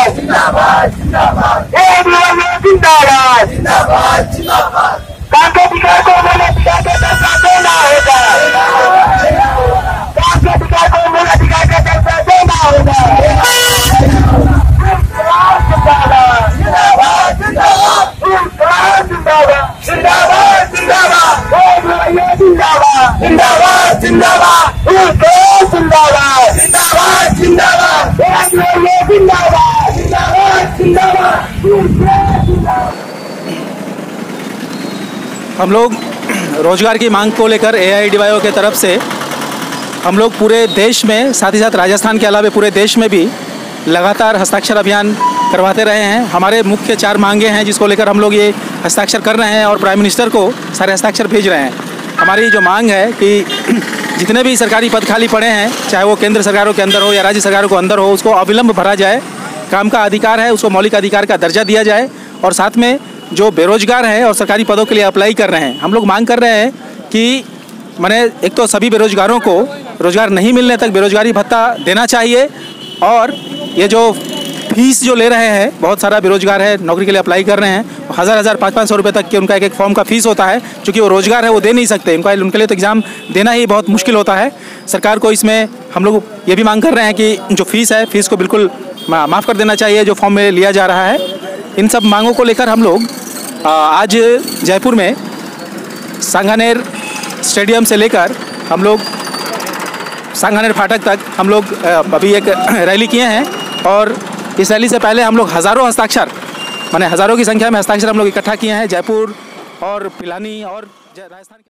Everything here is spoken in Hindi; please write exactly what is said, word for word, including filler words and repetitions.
जिंदाबाद जिंदाबाद जिंदाबाद जिंदाबाद जिंदाबाद जिंदाबाद कांग्रेस को मूलाधिकार का दर्जा देना होगा। कांग्रेस को मूलाधिकार का दर्जा देना होगा। जिंदाबाद जिंदाबाद जिंदाबाद जिंदाबाद जिंदाबाद जिंदाबाद जिंदाबाद जिंदाबाद जिंदाबाद जिंदाबाद जिंदाबाद जिंदाबाद जिंदाबाद जिंदाबाद। हम लोग रोजगार की मांग को लेकर ए आई डी वाई ओ के तरफ से हम लोग पूरे देश में, साथ ही साथ राजस्थान के अलावा पूरे देश में भी लगातार हस्ताक्षर अभियान करवाते रहे हैं। हमारे मुख्य चार मांगे हैं जिसको लेकर हम लोग ये हस्ताक्षर कर रहे हैं और प्राइम मिनिस्टर को सारे हस्ताक्षर भेज रहे हैं। हमारी जो मांग है कि जितने भी सरकारी पद खाली पड़े हैं, चाहे वो केंद्र सरकारों के अंदर हो या राज्य सरकारों के अंदर हो, उसको अविलंब भरा जाए। काम का अधिकार है, उसको मौलिक अधिकार का दर्जा दिया जाए। और साथ में जो बेरोजगार हैं और सरकारी पदों के लिए अप्लाई कर रहे हैं, हम लोग मांग कर रहे हैं कि माने एक तो सभी बेरोजगारों को रोजगार नहीं मिलने तक बेरोजगारी भत्ता देना चाहिए। और ये जो फीस जो ले रहे हैं, बहुत सारा बेरोजगार है, नौकरी के लिए अप्लाई कर रहे हैं, हज़ार हज़ार पाँच पाँच सौ रुपये तक के उनका एक एक फॉर्म का फीस होता है। क्योंकि वो रोजगार है, वो दे नहीं सकते, उनका उनके लिए तो एग्ज़ाम देना ही बहुत मुश्किल होता है। सरकार को इसमें हम लोग ये भी मांग कर रहे हैं कि जो फीस है, फीस को बिल्कुल माफ़ कर देना चाहिए जो फॉर्म में लिया जा रहा है। इन सब मांगों को लेकर हम लोग आज जयपुर में सांगानेर स्टेडियम से लेकर हम लोग सांगानेर फाटक तक हम लोग अभी एक रैली किए हैं। और इस रैली से पहले हम लोग हज़ारों हस्ताक्षर, माने हज़ारों की संख्या में हस्ताक्षर हम लोग इकट्ठा किए हैं जयपुर और पिलानी और राजस्थान।